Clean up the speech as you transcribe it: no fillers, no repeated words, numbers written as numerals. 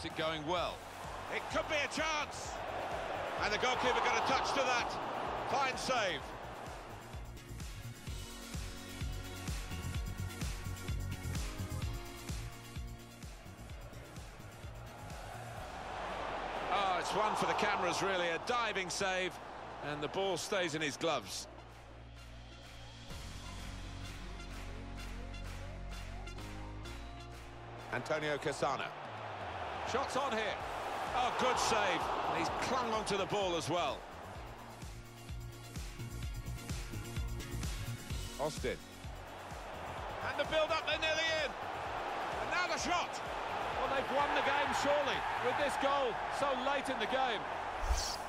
it going well. It could be a chance. And the goalkeeper got a touch to that. Fine save. Oh, it's one for the cameras, really. A diving save. And the ball stays in his gloves. Antonio Cassano. Shots on here. Oh, good save. And he's clung onto the ball as well. Austin. And the build-up, they're nearly in. And now the shot. Well, they've won the game, surely, with this goal so late in the game.